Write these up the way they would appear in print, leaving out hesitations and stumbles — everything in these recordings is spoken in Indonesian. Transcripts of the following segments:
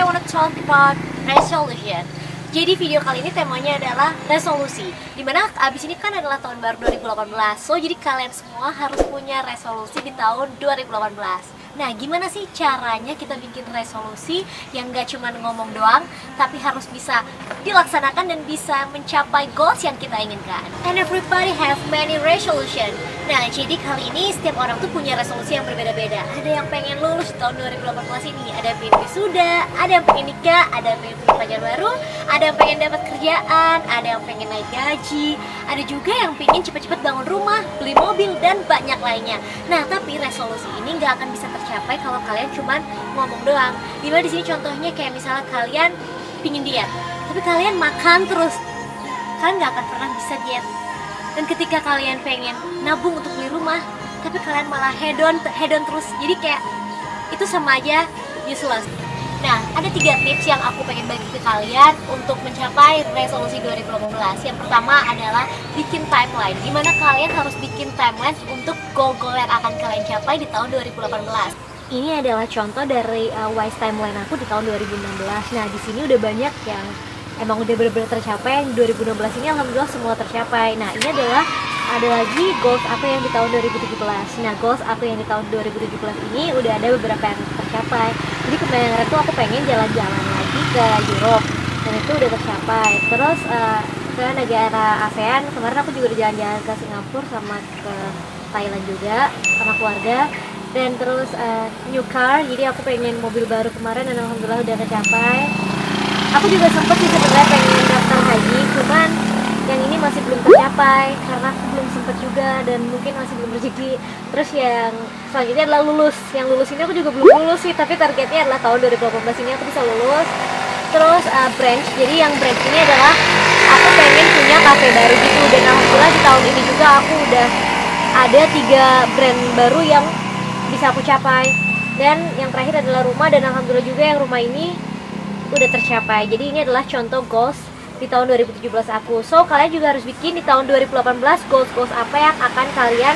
wanna talk about resolution. Jadi video kali ini temanya adalah resolusi. Dimana abis ini kan adalah tahun baru 2018. So jadi kalian semua harus punya resolusi di tahun 2018. Nah, gimana sih caranya kita bikin resolusi yang gak cuma ngomong doang, tapi harus bisa dilaksanakan dan bisa mencapai goals yang kita inginkan. And everybody have many resolution. Nah, jadi kali ini setiap orang tuh punya resolusi yang berbeda-beda. Ada yang pengen lulus di tahun 2018 ini, ada yang pengen wisuda, ada yang pengen nikah, ada yang pengen punya pacar baru, ada yang pengen dapat kerjaan, ada yang pengen naik gaji, ada juga yang pengen cepet-cepet bangun rumah, beli mobil, dan banyak lainnya. Nah, tapi resolusi ini nggak akan bisa tercapai kalau kalian cuman ngomong doang. Dimana di sini contohnya kayak misalnya kalian pingin diet, tapi kalian makan terus, kalian nggak akan pernah bisa diet. Dan ketika kalian pengen nabung untuk beli rumah, tapi kalian malah hedon terus, jadi kayak itu sama aja useless. Nah, ada 3 tips yang aku pengen bagi ke kalian untuk mencapai resolusi 2018. Yang pertama adalah bikin timeline, dimana kalian harus bikin timeline untuk goal-goal yang akan kalian capai di tahun 2018. Ini adalah contoh dari wise timeline aku di tahun 2016. Nah, di sini udah banyak yang emang udah benar-benar tercapai. Yang 2016 ini alhamdulillah semua tercapai. Nah, ini adalah ada lagi goals aku yang di tahun 2017. Nah, goals aku yang di tahun 2017 ini udah ada beberapa yang tercapai. Jadi kemarin tuh aku pengen jalan-jalan lagi ke Europe, dan itu udah tercapai. Terus ke negara ASEAN, kemarin aku juga udah jalan-jalan ke Singapura sama ke Thailand juga sama keluarga. Dan terus new car, jadi aku pengen mobil baru kemarin dan alhamdulillah udah tercapai. Aku juga sempet sih sebenarnya pengen daftar haji, cuman yang ini masih belum tercapai karena aku belum sempet juga dan mungkin masih belum rezeki. Terus yang selanjutnya adalah lulus. Yang lulus ini aku juga belum lulus sih, tapi targetnya adalah tahun 2018 ini aku bisa lulus. Terus branch, jadi yang branch ini adalah aku pengen punya cafe baru gitu, dan alhamdulillah di tahun ini juga aku udah ada 3 brand baru yang bisa aku capai. Dan yang terakhir adalah rumah, dan alhamdulillah juga yang rumah ini udah tercapai. Jadi ini adalah contoh goals di tahun 2017 aku. So kalian juga harus bikin di tahun 2018 goals apa yang akan kalian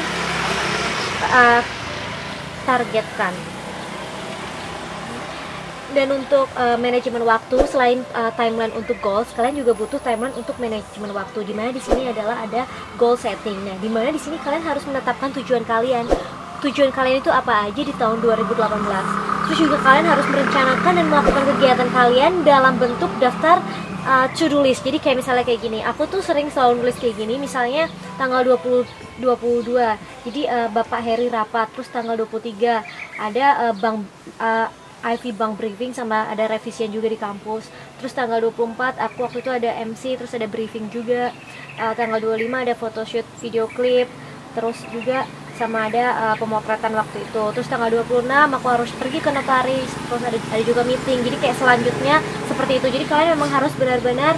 targetkan. Dan untuk manajemen waktu, selain timeline untuk goals, kalian juga butuh timeline untuk manajemen waktu. Dimana di sini adalah ada goal setting. Nah, dimana di sini kalian harus menetapkan tujuan kalian. Tujuan kalian itu apa aja di tahun 2018. Terus juga kalian harus merencanakan dan melakukan kegiatan kalian dalam bentuk daftar to-do list. Jadi kayak misalnya kayak gini, aku tuh sering selalu nulis kayak gini, misalnya tanggal 22, jadi Bapak Heri rapat, terus tanggal 23 ada IV bank briefing sama ada revisian juga di kampus. Terus tanggal 24 aku waktu itu ada MC, terus ada briefing juga. Tanggal 25 ada photoshoot video klip, terus juga sama ada pemotretan waktu itu. Terus tanggal 26 aku harus pergi ke notaris, terus ada juga meeting. Jadi kayak selanjutnya seperti itu. Jadi kalian memang harus benar-benar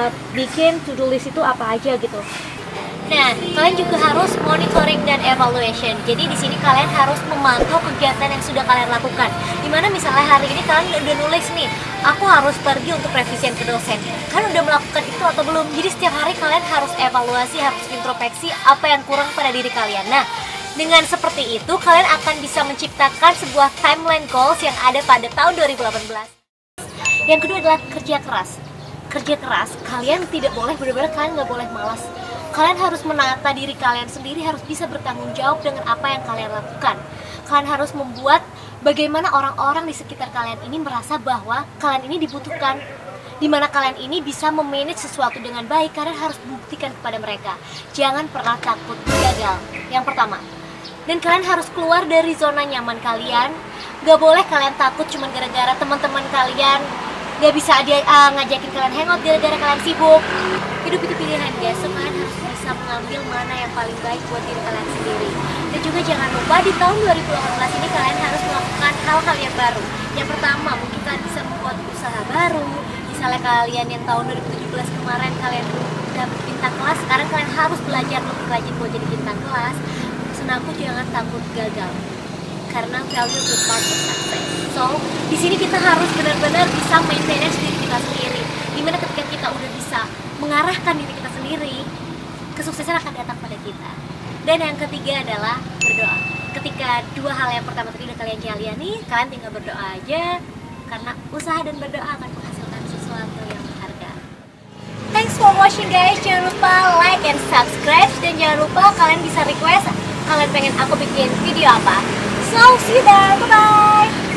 bikin to-do list itu apa aja gitu. Nah, kalian juga harus monitoring dan evaluation. Jadi di sini kalian harus memantau kegiatan yang sudah kalian lakukan. Dimana misalnya hari ini kalian udah nulis nih, aku harus pergi untuk revisian ke dosen. Kalian udah melakukan itu atau belum? Jadi setiap hari kalian harus evaluasi, harus introspeksi apa yang kurang pada diri kalian. Nah, dengan seperti itu kalian akan bisa menciptakan sebuah timeline goals yang ada pada tahun 2018. Yang kedua adalah kerja keras. Kerja keras, kalian tidak boleh, benar-benar kalian nggak boleh malas. Kalian harus menata diri kalian sendiri, harus bisa bertanggung jawab dengan apa yang kalian lakukan. Kalian harus membuat bagaimana orang-orang di sekitar kalian ini merasa bahwa kalian ini dibutuhkan. Dimana kalian ini bisa memanage sesuatu dengan baik, kalian harus buktikan kepada mereka. Jangan pernah takut gagal, yang pertama. Dan kalian harus keluar dari zona nyaman kalian. Gak boleh kalian takut cuma gara-gara teman-teman kalian gak bisa ngajakin kalian hangout gara-gara kalian sibuk. Hidup itu pilihan guys, so kalian harus bisa mengambil mana yang paling baik buat diri kalian sendiri. Dan juga jangan lupa di tahun 2018 ini kalian harus melakukan hal-hal yang baru. Yang pertama, mungkin kalian bisa membuat usaha baru. Misalnya kalian yang tahun 2017 kemarin kalian dapat bintang kelas, sekarang kalian harus belajar lebih rajin buat jadi bintang kelas. Pesan aku, jangan takut gagal, karena failure is part of success. So, di sini kita harus benar-benar bisa maintain diri kita sendiri. Dimana ketika kita udah bisa mengarahkan diri kita sendiri, kesuksesan akan datang pada kita. Dan yang ketiga adalah berdoa. Ketika 2 hal yang pertama tadi udah kalian jalani, kalian tinggal berdoa aja. karena usaha dan berdoa akan menghasilkan sesuatu yang berharga. Thanks for watching guys, jangan lupa like and subscribe, dan jangan lupa kalian bisa request kalian pengen aku bikin video apa. So see you there, bye bye.